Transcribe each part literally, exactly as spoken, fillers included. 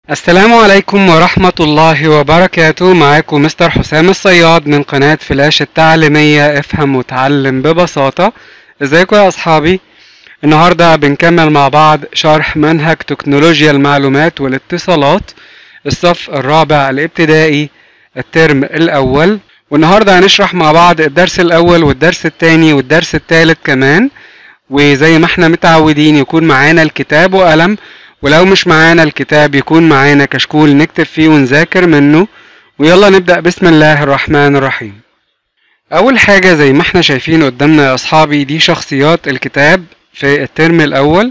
السلام عليكم ورحمة الله وبركاته. معاكم مستر حسام الصياد من قناة فلاش التعليمية افهم وتعلم ببساطة. ازيكم يا اصحابي؟ النهاردة بنكمل مع بعض شرح منهج تكنولوجيا المعلومات والاتصالات الصف الرابع الابتدائي الترم الاول، والنهاردة هنشرح مع بعض الدرس الاول والدرس الثاني والدرس الثالث كمان. وزي ما احنا متعودين يكون معانا الكتاب وقلم، ولو مش معانا الكتاب يكون معانا كشكول نكتب فيه ونذاكر منه. ويلا نبدأ بسم الله الرحمن الرحيم. اول حاجة زي ما احنا شايفين قدامنا يا اصحابي دي شخصيات الكتاب في الترم الاول.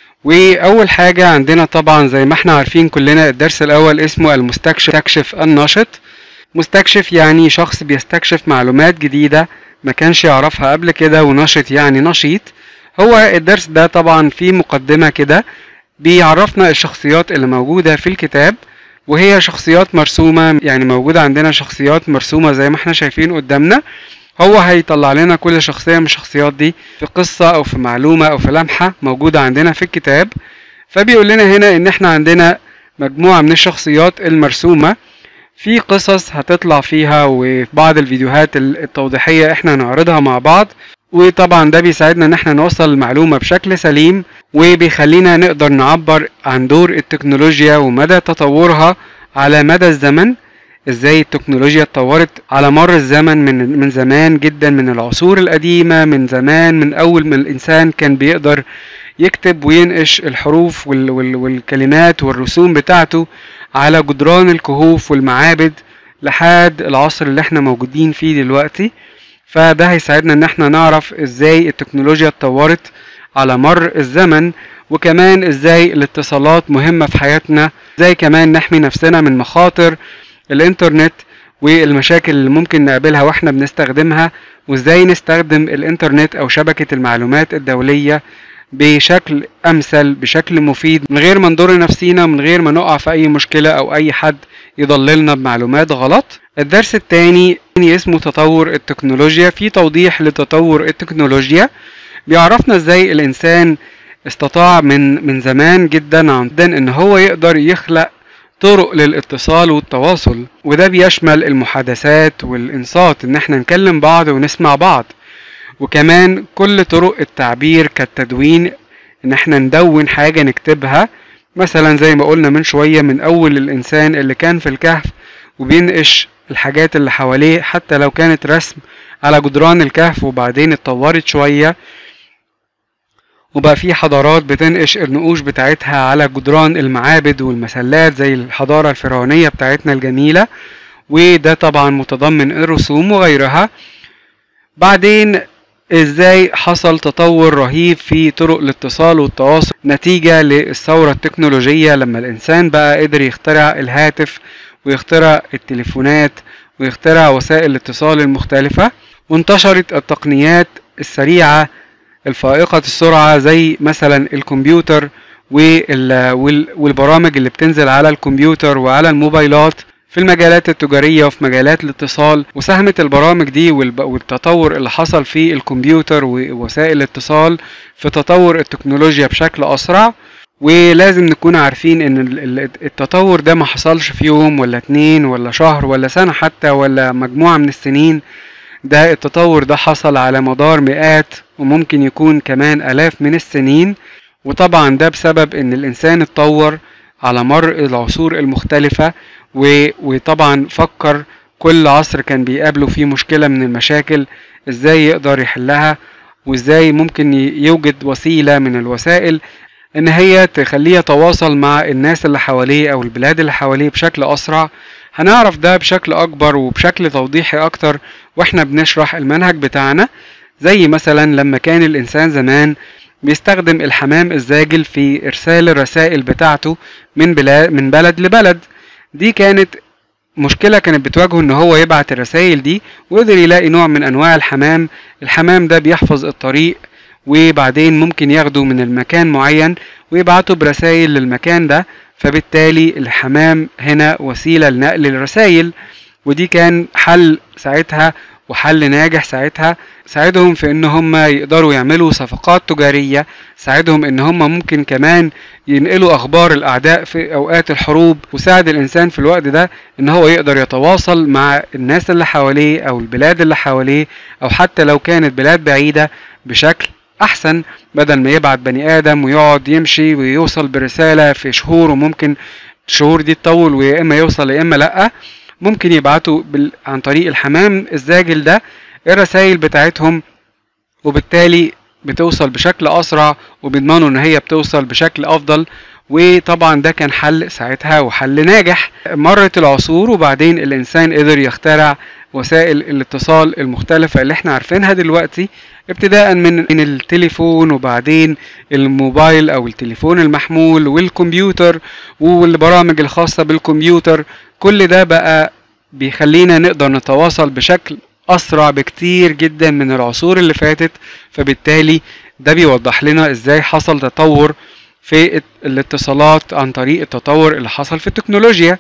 واول حاجة عندنا طبعا زي ما احنا عارفين كلنا الدرس الاول اسمه المستكشف النشط. مستكشف يعني شخص بيستكشف معلومات جديدة ما كانش يعرفها قبل كده، ونشط يعني نشيط. هو الدرس ده طبعا فيه مقدمة كده بيعرفنا الشخصيات اللي موجودة في الكتاب، وهي شخصيات مرسومة، يعني موجودة عندنا شخصيات مرسومة زي ما احنا شايفين قدامنا. هو هيطلع لنا كل شخصية من الشخصيات دي في قصة او في معلومة او في لمحة موجودة عندنا في الكتاب. فبيقول لنا هنا ان احنا عندنا مجموعة من الشخصيات المرسومة في قصص هتطلع فيها، وفي بعض الفيديوهات التوضيحية احنا نعرضها مع بعض. وطبعا ده بيساعدنا ان احنا نوصل المعلومة بشكل سليم، وبيخلينا نقدر نعبر عن دور التكنولوجيا ومدى تطورها على مدى الزمن. ازاي التكنولوجيا اتطورت على مر الزمن من من زمان جدا، من العصور القديمة، من زمان من اول ما الانسان كان بيقدر يكتب وينقش الحروف وال وال والكلمات والرسوم بتاعته على جدران الكهوف والمعابد لحد العصر اللي احنا موجودين فيه دلوقتي. فده هيساعدنا ان احنا نعرف ازاي التكنولوجيا اتطورت على مر الزمن، وكمان ازاي الاتصالات مهمة في حياتنا، ازاي كمان نحمي نفسنا من مخاطر الانترنت والمشاكل اللي ممكن نقابلها واحنا بنستخدمها، وازاي نستخدم الانترنت او شبكة المعلومات الدولية بشكل امثل بشكل مفيد، من غير ما نضر نفسينا، من غير ما نقع في اي مشكلة او اي حد يضللنا بمعلومات غلط. الدرس الثاني اسمه تطور التكنولوجيا. في توضيح لتطور التكنولوجيا، بيعرفنا ازاي الانسان استطاع من من زمان جدا عمدا ان هو يقدر يخلق طرق للاتصال والتواصل، وده بيشمل المحادثات والانصات، ان احنا نكلم بعض ونسمع بعض، وكمان كل طرق التعبير كالتدوين، ان احنا ندون حاجة نكتبها. مثلا زي ما قلنا من شوية، من اول الانسان اللي كان في الكهف وبينقش الحاجات اللي حواليه حتى لو كانت رسم على جدران الكهف، وبعدين اتطورت شوية وبقى في حضارات بتنقش النقوش بتاعتها على جدران المعابد والمسلات زي الحضارة الفرعونية بتاعتنا الجميلة، وده طبعا متضمن الرسوم وغيرها. بعدين ازاي حصل تطور رهيب في طرق الاتصال والتواصل نتيجة للثورة التكنولوجية، لما الانسان بقى قدر يخترع الهاتف ويخترع التليفونات ويخترع وسائل الاتصال المختلفة، وانتشرت التقنيات السريعة الفائقة السرعة زي مثلا الكمبيوتر والبرامج اللي بتنزل على الكمبيوتر وعلى الموبايلات في المجالات التجارية وفي مجالات الاتصال. وساهمت البرامج دي والتطور اللي حصل في الكمبيوتر ووسائل الاتصال في تطور التكنولوجيا بشكل أسرع. ولازم نكون عارفين ان التطور ده ما حصلش في يوم ولا اتنين ولا شهر ولا سنة حتى ولا مجموعة من السنين. ده التطور ده حصل على مدار مئات وممكن يكون كمان آلاف من السنين، وطبعا ده بسبب ان الانسان اتطور على مر العصور المختلفة، وطبعا فكر كل عصر كان بيقابله فيه مشكلة من المشاكل ازاي يقدر يحلها، وازاي ممكن يوجد وسيلة من الوسائل ان هي تخليه يتواصل مع الناس اللي حواليه او البلاد اللي حواليه بشكل اسرع. هنعرف ده بشكل اكبر وبشكل توضيحي اكتر واحنا بنشرح المنهج بتاعنا. زي مثلا لما كان الانسان زمان بيستخدم الحمام الزاجل في ارسال الرسائل بتاعته من بلاد من بلد لبلد. دي كانت مشكلة كانت بتواجهه ان هو يبعت الرسائل دي، وقدر يلاقي نوع من انواع الحمام. الحمام ده بيحفظ الطريق، وبعدين ممكن ياخده من المكان معين ويبعته برسائل للمكان ده، فبالتالي الحمام هنا وسيلة لنقل الرسائل. ودي كان حل ساعتها وحل ناجح ساعتها. ساعدهم في ان هم يقدروا يعملوا صفقات تجارية، ساعدهم ان هم ممكن كمان ينقلوا اخبار الاعداء في اوقات الحروب، وساعد الانسان في الوقت ده ان هو يقدر يتواصل مع الناس اللي حواليه او البلاد اللي حواليه، او حتى لو كانت بلاد بعيدة بشكل احسن، بدل ما يبعت بني ادم ويقعد يمشي ويوصل برسالة في شهور، وممكن الشهور دي تطول ويا اما يوصل يا اما لا. ممكن يبعتوا بال... عن طريق الحمام الزاجل ده الرسائل بتاعتهم، وبالتالي بتوصل بشكل اسرع، وبيضمنوا ان هي بتوصل بشكل افضل. وطبعا ده كان حل ساعتها وحل ناجح. مرت العصور وبعدين الانسان قدر يخترع وسائل الاتصال المختلفة اللي احنا عارفينها دلوقتي، ابتداء من من التليفون، وبعدين الموبايل او التليفون المحمول، والكمبيوتر والبرامج الخاصة بالكمبيوتر. كل ده بقى بيخلينا نقدر نتواصل بشكل اسرع بكتير جدا من العصور اللي فاتت. فبالتالي ده بيوضح لنا ازاي حصل تطور في الاتصالات عن طريق التطور اللي حصل في التكنولوجيا.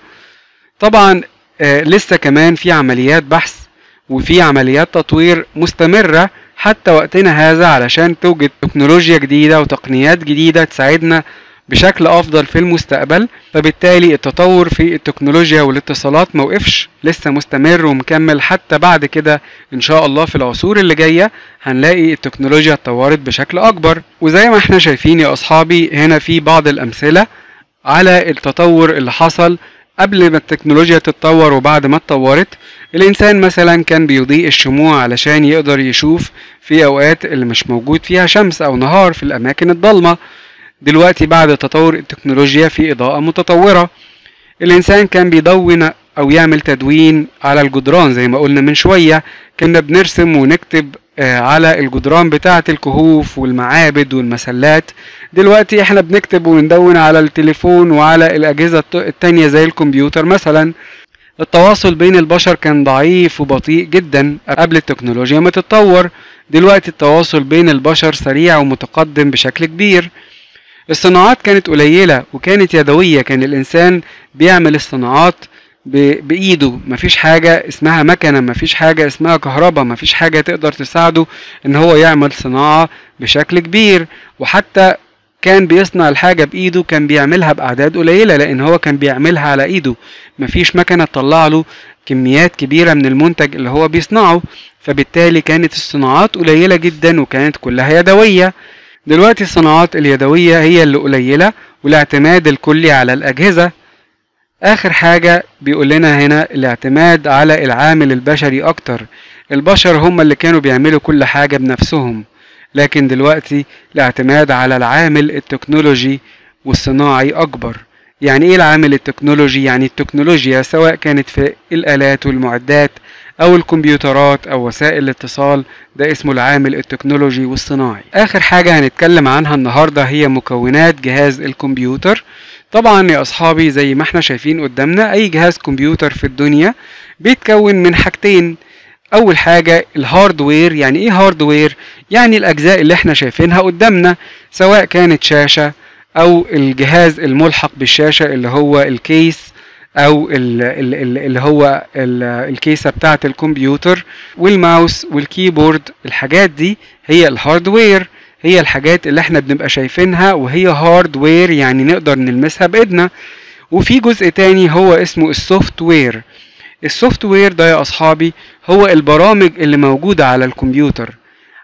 طبعا آه لسه كمان في عمليات بحث وفي عمليات تطوير مستمرة حتى وقتنا هذا، علشان توجد تكنولوجيا جديدة وتقنيات جديدة تساعدنا بشكل افضل في المستقبل. فبالتالي التطور في التكنولوجيا والاتصالات موقفش، لسه مستمر ومكمل حتى بعد كده ان شاء الله. في العصور اللي جاية هنلاقي التكنولوجيا اتطورت بشكل اكبر. وزي ما احنا شايفين يا اصحابي هنا في بعض الامثلة على التطور اللي حصل قبل ما التكنولوجيا تتطور وبعد ما اتطورت. الانسان مثلا كان بيضيء الشموع علشان يقدر يشوف في اوقات اللي مش موجود فيها شمس او نهار في الاماكن الضلمة. دلوقتي بعد تطور التكنولوجيا في إضاءة متطورة. الإنسان كان بيدون أو يعمل تدوين على الجدران زي ما قلنا من شوية، كنا بنرسم ونكتب على الجدران بتاعة الكهوف والمعابد والمسلات. دلوقتي احنا بنكتب وندون على التليفون وعلى الأجهزة التانية زي الكمبيوتر مثلا. التواصل بين البشر كان ضعيف وبطيء جدا قبل التكنولوجيا ما تتطور. دلوقتي التواصل بين البشر سريع ومتقدم بشكل كبير. الصناعات كانت قليلة وكانت يدوية، كان الإنسان بيعمل الصناعات بإيده، مفيش حاجة اسمها مكنة، مفيش حاجة اسمها كهرباء، مفيش حاجة تقدر تساعده إن هو يعمل صناعة بشكل كبير. وحتى كان بيصنع الحاجة بإيده كان بيعملها بأعداد قليلة، لأن هو كان بيعملها على إيده، مفيش مكنة تطلع له كميات كبيرة من المنتج اللي هو بيصنعه. فبالتالي كانت الصناعات قليلة جدا وكانت كلها يدوية. دلوقتي الصناعات اليدوية هي اللي قليلة والاعتماد الكلي على الأجهزة. آخر حاجة بيقول لنا هنا الاعتماد على العامل البشري أكتر. البشر هم اللي كانوا بيعملوا كل حاجة بنفسهم، لكن دلوقتي الاعتماد على العامل التكنولوجي والصناعي أكبر. يعني إيه العامل التكنولوجي؟ يعني التكنولوجيا سواء كانت في الآلات والمعدات أو الكمبيوترات أو وسائل الاتصال، ده اسمه العامل التكنولوجي والصناعي. آخر حاجة هنتكلم عنها النهاردة هي مكونات جهاز الكمبيوتر. طبعا يا أصحابي زي ما احنا شايفين قدامنا أي جهاز كمبيوتر في الدنيا بيتكون من حاجتين. أول حاجة الهاردوير. يعني إيه هاردوير؟ يعني الأجزاء اللي احنا شايفينها قدامنا، سواء كانت شاشة أو الجهاز الملحق بالشاشة اللي هو الكيس، او اللي هو الكيسة بتاعة الكمبيوتر، والماوس والكيبورد. الحاجات دي هي الهاردوير، هي الحاجات اللي احنا بنبقى شايفينها وهي هاردوير، يعني نقدر نلمسها بايدنا. وفي جزء تاني هو اسمه السوفت وير. السوفت وير ده يا اصحابي هو البرامج اللي موجودة على الكمبيوتر،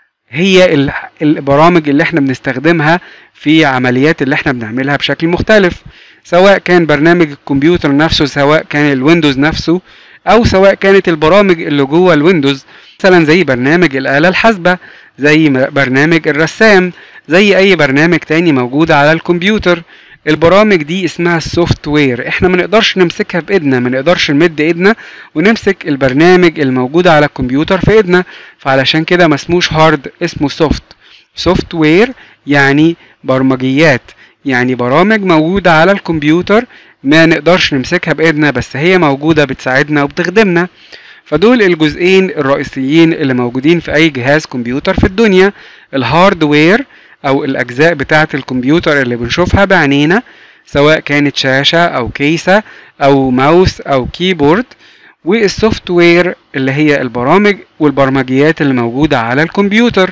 هي البرامج اللي احنا بنستخدمها في عمليات اللي احنا بنعملها بشكل مختلف، سواء كان برنامج الكمبيوتر نفسه، سواء كان الويندوز نفسه، او سواء كانت البرامج اللي جوه الويندوز، مثلا زي برنامج الآلة الحاسبة، زي برنامج الرسام، زي اي برنامج تاني موجود على الكمبيوتر. البرامج دي اسمها السوفت وير. احنا ما نقدرش نمسكها بايدنا، ما نقدرش نمد ايدنا ونمسك البرنامج الموجود على الكمبيوتر في ايدنا، فعلشان كده ما اسموش هارد، اسمه سوفت. سوفت وير يعني برمجيات، يعني برامج موجودة على الكمبيوتر ما نقدرش نمسكها بايدنا، بس هي موجودة بتساعدنا وبتخدمنا. فدول الجزئين الرئيسيين اللي موجودين في اي جهاز كمبيوتر في الدنيا، الهاردوير او الاجزاء بتاعة الكمبيوتر اللي بنشوفها بعينينا، سواء كانت شاشة او كيسة او ماوس او كيبورد، والسوفت وير اللي هي البرامج والبرمجيات اللي موجودة على الكمبيوتر.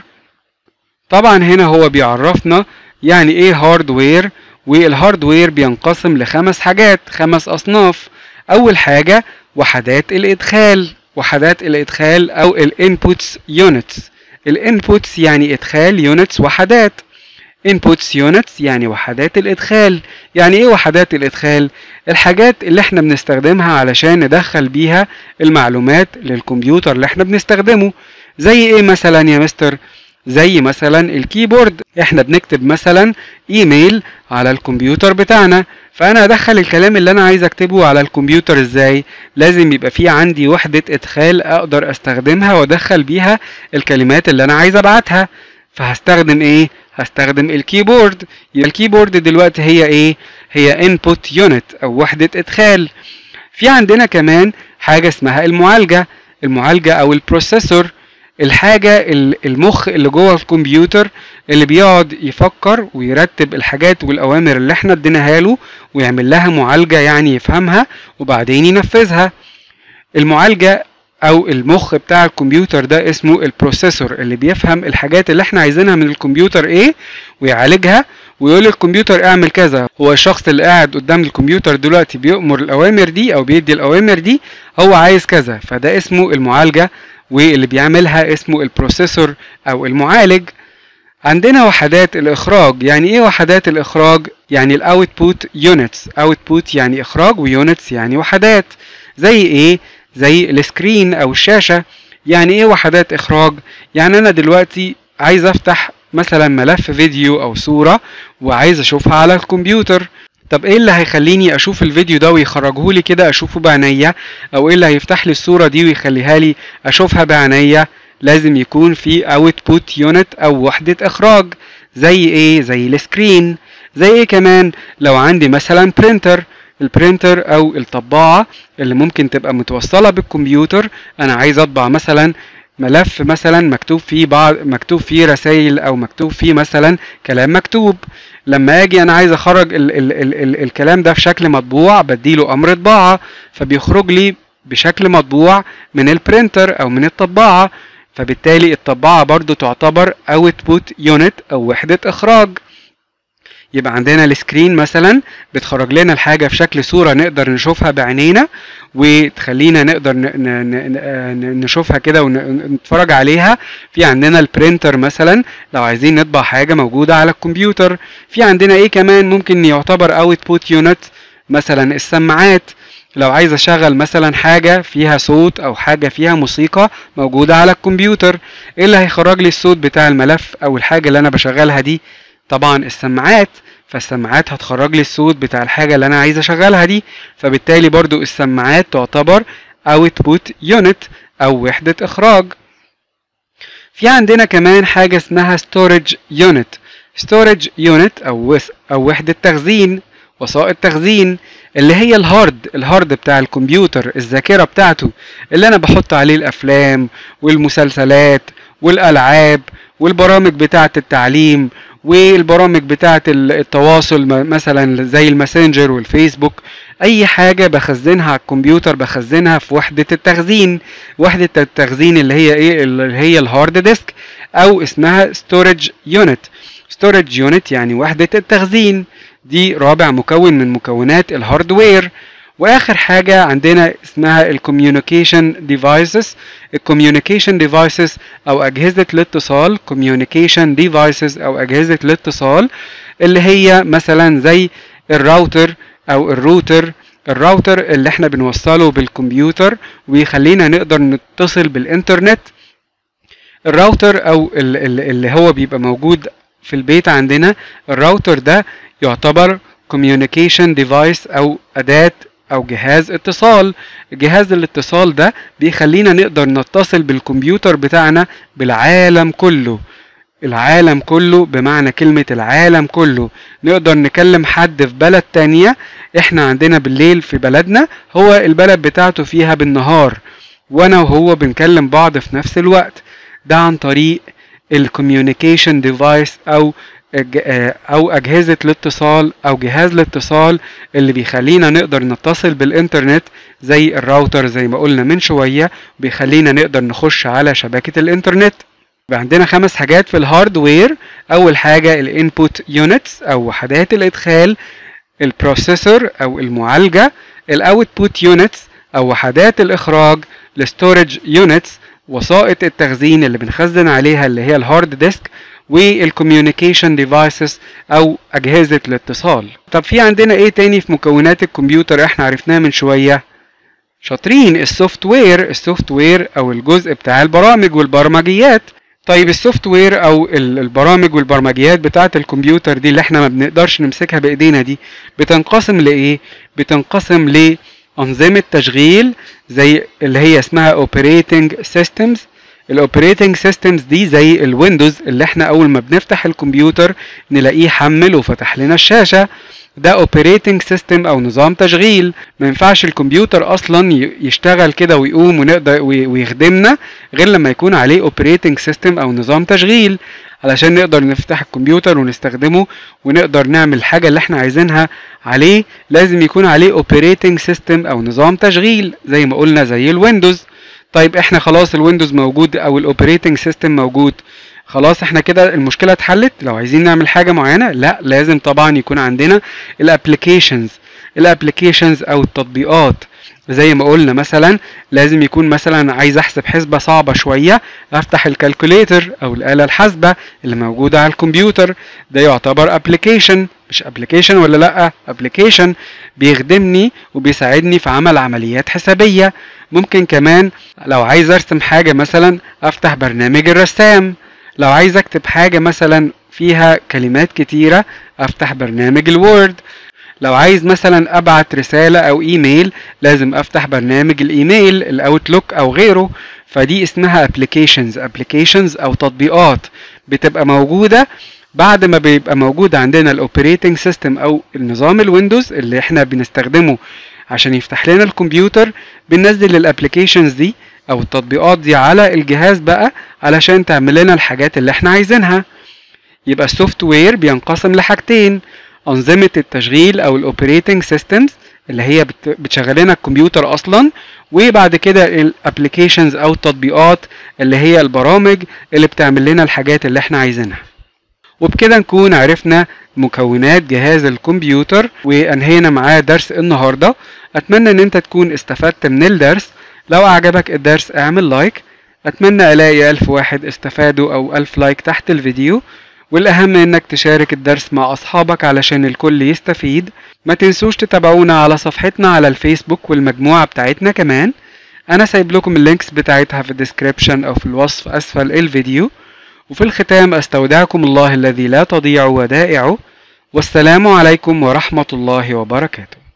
طبعا هنا هو بيعرفنا يعني ايه هاردوير، والهاردوير بينقسم لخمس حاجات، خمس اصناف. اول حاجة وحدات الادخال، وحدات الادخال او الانبوتس يونتس. الانبوتس يعني ادخال، يونتس وحدات. inputs units يعني وحدات الادخال. يعني ايه وحدات الادخال؟ الحاجات اللي احنا بنستخدمها علشان ندخل بيها المعلومات للكمبيوتر اللي احنا بنستخدمه. زي ايه مثلا يا مستر؟ زي مثلا الكيبورد، احنا بنكتب مثلا ايميل على الكمبيوتر بتاعنا، فانا ادخل الكلام اللي انا عايز اكتبه على الكمبيوتر ازاي؟ لازم يبقى في عندي وحدة ادخال اقدر استخدمها وادخل بيها الكلمات اللي انا عايز ابعتها. فهستخدم ايه؟ هستخدم الكيبورد. يبقى الكيبورد دلوقتي هي ايه؟ هي input unit او وحدة ادخال. في عندنا كمان حاجة اسمها المعالجة. المعالجة او البروسيسور، الحاجة المخ اللي جوه الكمبيوتر اللي بيقعد يفكر ويرتب الحاجات والأوامر اللي احنا اديناها له ويعمل لها معالجة، يعني يفهمها وبعدين ينفذها. المعالجة أو المخ بتاع الكمبيوتر ده اسمه البروسيسور، اللي بيفهم الحاجات اللي احنا عايزينها من الكمبيوتر ايه ويعالجها ويقول للكمبيوتر اعمل كذا. هو الشخص اللي قاعد قدام الكمبيوتر دلوقتي بيأمر الأوامر دي أو بيدي الأوامر دي، هو عايز كذا، فده اسمه المعالجة، واللي بيعملها اسمه البروسيسور او المعالج. عندنا وحدات الاخراج. يعني ايه وحدات الاخراج؟ يعني الاوتبوت يونتس. اوتبوت يعني اخراج، ويونتس يعني وحدات. زي ايه؟ زي السكرين او الشاشة. يعني ايه وحدات اخراج؟ يعني انا دلوقتي عايز افتح مثلا ملف فيديو او صورة وعايز اشوفها على الكمبيوتر. طب ايه اللي هيخليني اشوف الفيديو ده ويخرجه لي كده اشوفه بعينيا، او ايه اللي هيفتح لي الصورة دي ويخليها لي اشوفها بعينيا؟ لازم يكون في اوتبوت يونت او وحدة اخراج. زي ايه؟ زي السكرين. زي ايه كمان؟ لو عندي مثلا برينتر. البرينتر او الطباعة اللي ممكن تبقى متوصلة بالكمبيوتر، انا عايز اطبع مثلا ملف مثلا مكتوب فيه بعض مكتوب فيه رسائل او مكتوب فيه مثلا كلام مكتوب. لما اجي انا عايز اخرج ال ال ال ال الكلام ده في شكل مطبوع، بديله امر طباعة فبيخرج لي بشكل مطبوع من البرينتر او من الطباعة. فبالتالي الطباعة برضو تعتبر اوتبوت يونت او وحدة اخراج. يبقى عندنا السكرين مثلا بتخرج لنا الحاجة في شكل صورة نقدر نشوفها بعينينا وتخلينا نقدر نشوفها كده ونتفرج عليها. في عندنا البرينتر مثلا لو عايزين نطبع حاجة موجودة على الكمبيوتر. في عندنا ايه كمان ممكن يعتبر اوتبوت يونت؟ مثلا السماعات، لو عايز اشغل مثلا حاجة فيها صوت او حاجة فيها موسيقى موجودة على الكمبيوتر، ايه اللي هيخرج لي الصوت بتاع الملف او الحاجة اللي انا بشغلها دي؟ طبعا السماعات. فالسماعات هتخرج لي الصوت بتاع الحاجة اللي انا عايز اشغلها دي. فبالتالي برضو السماعات تعتبر output unit او وحدة اخراج. في عندنا كمان حاجة اسمها storage unit. storage unit او او وحدة تخزين، وسائط تخزين، اللي هي الهارد الهارد بتاع الكمبيوتر، الذاكرة بتاعته اللي انا بحط عليه الافلام والمسلسلات والالعاب والبرامج بتاعة التعليم والبرامج بتاعة التواصل مثلا زي الماسنجر والفيسبوك. اي حاجة بخزنها على الكمبيوتر بخزنها في وحدة التخزين. وحدة التخزين اللي هي ايه؟ اللي هي الهارد ديسك او اسمها storage unit. storage unit يعني وحدة التخزين، دي رابع مكون من مكونات الهاردوير. واخر حاجة عندنا اسمها الكوميونيكيشن ديفايسز. الكوميونيكيشن ديفايسز او اجهزة الاتصال. كوميونيكيشن ديفايسز او اجهزة الاتصال اللي هي مثلا زي الراوتر او الروتر. الراوتر اللي احنا بنوصله بالكمبيوتر ويخلينا نقدر نتصل بالانترنت. الراوتر او اللي هو بيبقى موجود في البيت عندنا، الراوتر ده يعتبر communication device او اداة او جهاز اتصال. جهاز الاتصال ده بيخلينا نقدر نتصل بالكمبيوتر بتاعنا بالعالم كله. العالم كله بمعنى كلمة العالم كله. نقدر نكلم حد في بلد تانية، احنا عندنا بالليل في بلدنا، هو البلد بتاعته فيها بالنهار، وانا وهو بنكلم بعض في نفس الوقت. ده عن طريق الكوميونيكيشن ديفايس او او اجهزة الاتصال او جهاز الاتصال اللي بيخلينا نقدر نتصل بالانترنت، زي الراوتر زي ما قلنا من شوية، بيخلينا نقدر نخش على شبكة الانترنت. يبقى عندنا خمس حاجات في الهاردوير. اول حاجة الانبوت يونتس او وحدات الادخال، البروسيسور او المعالجة، الاوتبوت يونتس او وحدات الاخراج، الستورج يونتس وسائط التخزين اللي بنخزن عليها اللي هي الهارد ديسك، والكوميونيكيشن ديفايسز او اجهزة الاتصال. طب في عندنا ايه تاني في مكونات الكمبيوتر احنا عرفناه من شوية؟ شاطرين، السوفت وير. السوفت وير او الجزء بتاع البرامج والبرمجيات. طيب السوفت وير او البرامج والبرمجيات بتاعة الكمبيوتر دي اللي احنا ما بنقدرش نمسكها بايدينا دي بتنقسم لايه؟ بتنقسم لأنظمة تشغيل زي اللي هي اسمها operating systems. الاوبريتنج سيستمز دي زي الويندوز اللي احنا اول ما بنفتح الكمبيوتر نلاقيه حمل وفتح لنا الشاشة، ده اوبريتنج سيستم او نظام تشغيل. ما ينفعش الكمبيوتر اصلا يشتغل كده ويقوم ونقدر ويخدمنا غير لما يكون عليه اوبريتنج سيستم او نظام تشغيل، علشان نقدر نفتح الكمبيوتر ونستخدمه ونقدر نعمل الحاجة اللي احنا عايزينها عليه. لازم يكون عليه اوبريتنج سيستم او نظام تشغيل زي ما قلنا زي الويندوز. طيب احنا خلاص الويندوز موجود او الاوبريتنج سيستم موجود، خلاص احنا كده المشكلة اتحلت. لو عايزين نعمل حاجة معينة لا، لازم طبعا يكون عندنا الابليكيشنز. الابليكيشنز او التطبيقات زي ما قلنا مثلا لازم يكون مثلا عايز احسب حسبة صعبة شوية، افتح الكالكوليتر او الآلة الحاسبة اللي موجودة على الكمبيوتر، ده يعتبر ابليكيشن. مش ابليكيشن ولا لا؟ ابليكيشن بيخدمني وبيساعدني في عمل عمليات حسابية. ممكن كمان لو عايز ارسم حاجة مثلا افتح برنامج الرسام، لو عايز اكتب حاجة مثلا فيها كلمات كتيرة افتح برنامج الوورد، لو عايز مثلا ابعت رسالة او ايميل لازم افتح برنامج الايميل الاوتلوك او غيره. فدي اسمها ابليكيشنز. ابليكيشنز او تطبيقات بتبقى موجودة بعد ما بيبقى موجود عندنا الاوبريتنج سيستم او النظام الويندوز اللي احنا بنستخدمه عشان يفتح لنا الكمبيوتر. بننزل الابليكيشنز دي او التطبيقات دي على الجهاز بقى علشان تعمل لنا الحاجات اللي احنا عايزينها. يبقى السوفت وير بينقسم لحاجتين، انظمة التشغيل او الاوبريتنج سيستمز اللي هي بتشغل لنا الكمبيوتر اصلا، وبعد كده الابليكيشنز او التطبيقات اللي هي البرامج اللي بتعمل لنا الحاجات اللي احنا عايزينها. وبكده نكون عرفنا مكونات جهاز الكمبيوتر وانهينا معاه درس النهاردة. اتمنى ان انت تكون استفدت من الدرس. لو اعجبك الدرس اعمل لايك. اتمنى الاقي الف واحد استفادوا او الف لايك تحت الفيديو، والاهم انك تشارك الدرس مع اصحابك علشان الكل يستفيد. ما تنسوش تتابعونا على صفحتنا على الفيسبوك والمجموعة بتاعتنا كمان، انا سايب لكم اللينكس بتاعتها في الديسكريبشن او في الوصف اسفل الفيديو. وفي الختام استودعكم الله الذي لا تضيع ودائعه، والسلام عليكم ورحمة الله وبركاته.